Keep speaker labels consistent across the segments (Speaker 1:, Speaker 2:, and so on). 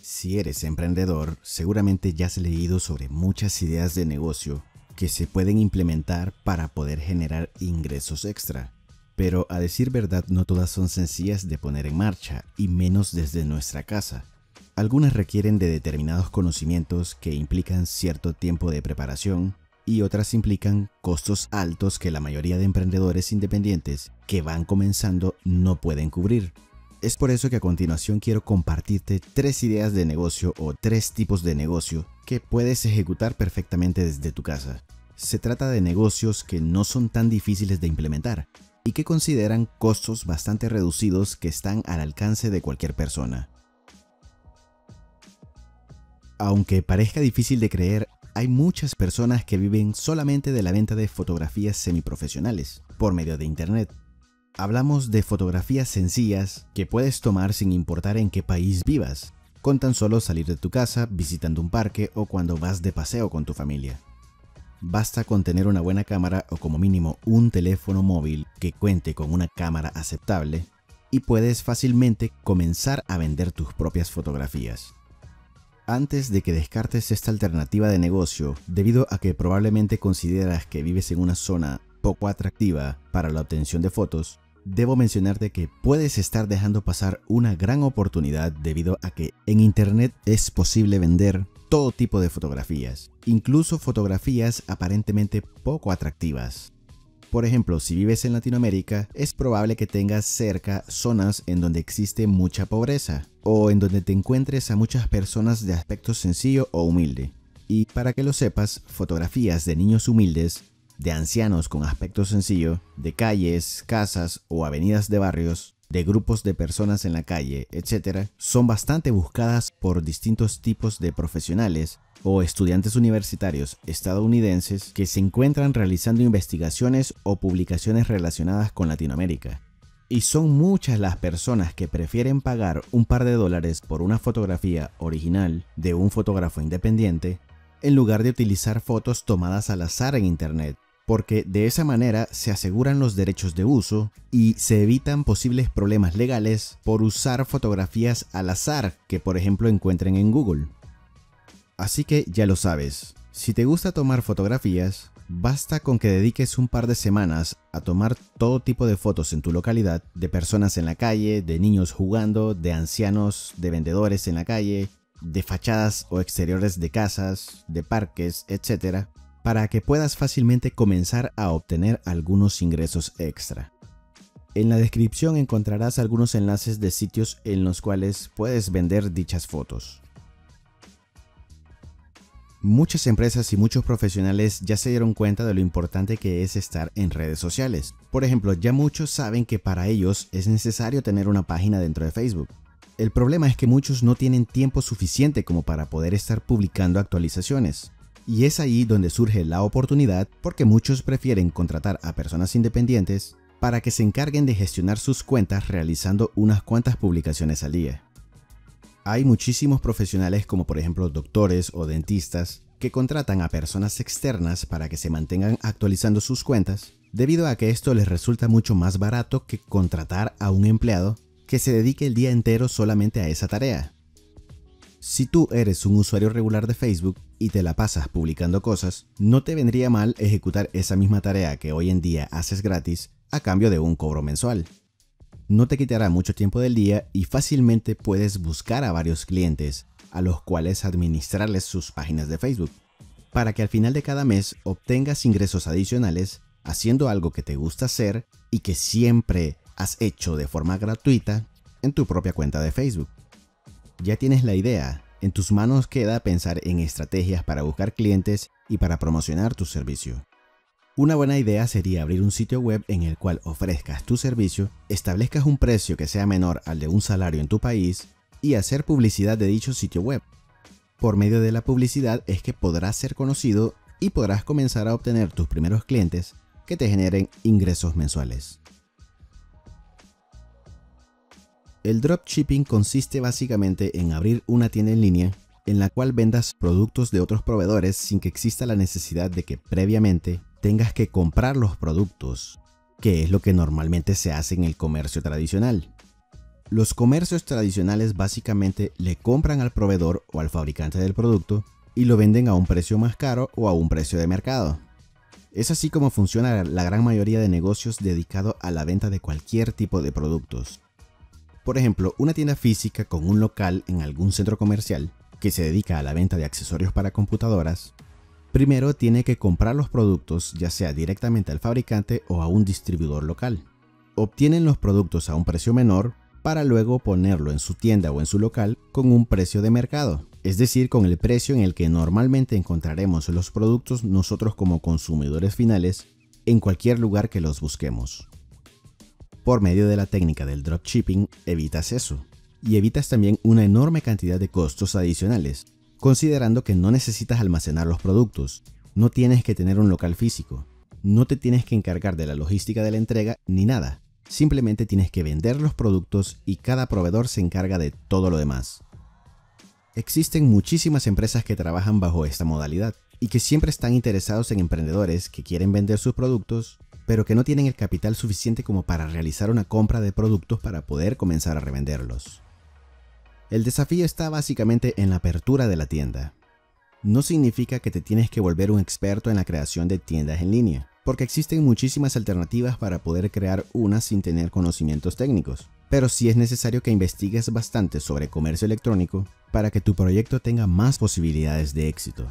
Speaker 1: Si eres emprendedor, seguramente ya has leído sobre muchas ideas de negocio que se pueden implementar para poder generar ingresos extra. Pero a decir verdad, no todas son sencillas de poner en marcha, y menos desde nuestra casa. Algunas requieren de determinados conocimientos que implican cierto tiempo de preparación, y otras implican costos altos que la mayoría de emprendedores independientes que van comenzando no pueden cubrir. Es por eso que a continuación quiero compartirte 3 ideas de negocio o 3 tipos de negocio que puedes ejecutar perfectamente desde tu casa. Se trata de negocios que no son tan difíciles de implementar y que consideran costos bastante reducidos que están al alcance de cualquier persona. Aunque parezca difícil de creer, hay muchas personas que viven solamente de la venta de fotografías semiprofesionales por medio de internet. Hablamos de fotografías sencillas que puedes tomar sin importar en qué país vivas, con tan solo salir de tu casa, visitando un parque o cuando vas de paseo con tu familia. Basta con tener una buena cámara o como mínimo un teléfono móvil que cuente con una cámara aceptable y puedes fácilmente comenzar a vender tus propias fotografías. Antes de que descartes esta alternativa de negocio, debido a que probablemente consideras que vives en una zona poco atractiva para la obtención de fotos, debo mencionarte que puedes estar dejando pasar una gran oportunidad debido a que en internet es posible vender todo tipo de fotografías, incluso fotografías aparentemente poco atractivas. Por ejemplo, si vives en Latinoamérica, es probable que tengas cerca zonas en donde existe mucha pobreza o en donde te encuentres a muchas personas de aspecto sencillo o humilde. Y para que lo sepas, fotografías de niños humildes, de ancianos con aspecto sencillo, de calles, casas o avenidas de barrios, de grupos de personas en la calle, etc., son bastante buscadas por distintos tipos de profesionales o estudiantes universitarios estadounidenses que se encuentran realizando investigaciones o publicaciones relacionadas con Latinoamérica. Y son muchas las personas que prefieren pagar un par de dólares por una fotografía original de un fotógrafo independiente en lugar de utilizar fotos tomadas al azar en internet, porque de esa manera se aseguran los derechos de uso y se evitan posibles problemas legales por usar fotografías al azar que por ejemplo encuentren en Google. Así que ya lo sabes, si te gusta tomar fotografías, basta con que dediques un par de semanas a tomar todo tipo de fotos en tu localidad, de personas en la calle, de niños jugando, de ancianos, de vendedores en la calle, de fachadas o exteriores de casas, de parques, etc., para que puedas fácilmente comenzar a obtener algunos ingresos extra. En la descripción encontrarás algunos enlaces de sitios en los cuales puedes vender dichas fotos. Muchas empresas y muchos profesionales ya se dieron cuenta de lo importante que es estar en redes sociales. Por ejemplo, ya muchos saben que para ellos es necesario tener una página dentro de Facebook. El problema es que muchos no tienen tiempo suficiente como para poder estar publicando actualizaciones. Y es ahí donde surge la oportunidad porque muchos prefieren contratar a personas independientes para que se encarguen de gestionar sus cuentas realizando unas cuantas publicaciones al día. Hay muchísimos profesionales como por ejemplo doctores o dentistas que contratan a personas externas para que se mantengan actualizando sus cuentas debido a que esto les resulta mucho más barato que contratar a un empleado que se dedique el día entero solamente a esa tarea. Si tú eres un usuario regular de Facebook y te la pasas publicando cosas, no te vendría mal ejecutar esa misma tarea que hoy en día haces gratis a cambio de un cobro mensual. No te quitará mucho tiempo del día y fácilmente puedes buscar a varios clientes a los cuales administrarles sus páginas de Facebook, para que al final de cada mes obtengas ingresos adicionales haciendo algo que te gusta hacer y que siempre has hecho de forma gratuita en tu propia cuenta de Facebook. Ya tienes la idea, en tus manos queda pensar en estrategias para buscar clientes y para promocionar tu servicio. Una buena idea sería abrir un sitio web en el cual ofrezcas tu servicio, establezcas un precio que sea menor al de un salario en tu país y hacer publicidad de dicho sitio web. Por medio de la publicidad es que podrás ser conocido y podrás comenzar a obtener tus primeros clientes que te generen ingresos mensuales. El dropshipping consiste básicamente en abrir una tienda en línea en la cual vendas productos de otros proveedores sin que exista la necesidad de que previamente tengas que comprar los productos, que es lo que normalmente se hace en el comercio tradicional. Los comercios tradicionales básicamente le compran al proveedor o al fabricante del producto y lo venden a un precio más caro o a un precio de mercado. Es así como funciona la gran mayoría de negocios dedicados a la venta de cualquier tipo de productos. Por ejemplo, una tienda física con un local en algún centro comercial que se dedica a la venta de accesorios para computadoras, primero tiene que comprar los productos ya sea directamente al fabricante o a un distribuidor local. Obtienen los productos a un precio menor para luego ponerlo en su tienda o en su local con un precio de mercado, es decir, con el precio en el que normalmente encontraremos los productos nosotros como consumidores finales en cualquier lugar que los busquemos. Por medio de la técnica del dropshipping evitas eso, y evitas también una enorme cantidad de costos adicionales, considerando que no necesitas almacenar los productos, no tienes que tener un local físico, no te tienes que encargar de la logística de la entrega ni nada. Simplemente tienes que vender los productos y cada proveedor se encarga de todo lo demás. Existen muchísimas empresas que trabajan bajo esta modalidad y que siempre están interesados en emprendedores que quieren vender sus productos, pero que no tienen el capital suficiente como para realizar una compra de productos para poder comenzar a revenderlos. El desafío está básicamente en la apertura de la tienda. No significa que te tienes que volver un experto en la creación de tiendas en línea, porque existen muchísimas alternativas para poder crear una sin tener conocimientos técnicos. Pero sí es necesario que investigues bastante sobre comercio electrónico para que tu proyecto tenga más posibilidades de éxito.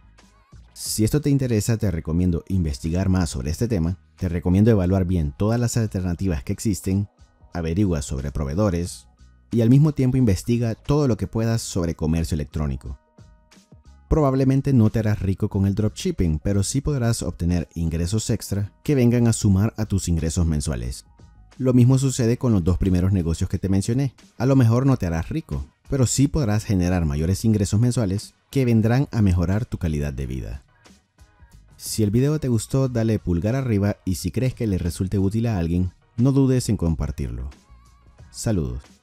Speaker 1: Si esto te interesa, te recomiendo investigar más sobre este tema, te recomiendo evaluar bien todas las alternativas que existen, averigua sobre proveedores y al mismo tiempo investiga todo lo que puedas sobre comercio electrónico. Probablemente no te harás rico con el dropshipping, pero sí podrás obtener ingresos extra que vengan a sumar a tus ingresos mensuales. Lo mismo sucede con los dos primeros negocios que te mencioné. A lo mejor no te harás rico, pero sí podrás generar mayores ingresos mensuales que vendrán a mejorar tu calidad de vida. Si el video te gustó, dale pulgar arriba y si crees que le resulte útil a alguien, no dudes en compartirlo. Saludos.